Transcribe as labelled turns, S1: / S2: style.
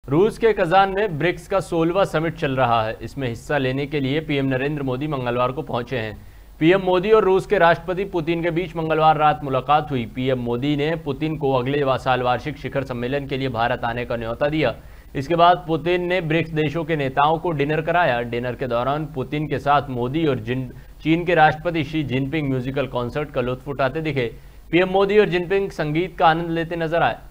S1: रूस के कजान में ब्रिक्स का 16वां समिट चल रहा है। इसमें हिस्सा लेने के लिए पीएम नरेंद्र मोदी मंगलवार को पहुंचे हैं। पीएम मोदी और रूस के राष्ट्रपति पुतिन के बीच मंगलवार रात मुलाकात हुई। पीएम मोदी ने पुतिन को अगले साल वार्षिक शिखर सम्मेलन के लिए भारत आने का न्योता दिया। इसके बाद पुतिन ने ब्रिक्स देशों के नेताओं को डिनर कराया। डिनर के दौरान पुतिन के साथ मोदी और चीन के राष्ट्रपति शी जिनपिंग म्यूजिकल कॉन्सर्ट का लुत्फ उठाते दिखे। पीएम मोदी और जिनपिंग संगीत का आनंद लेते नजर आए।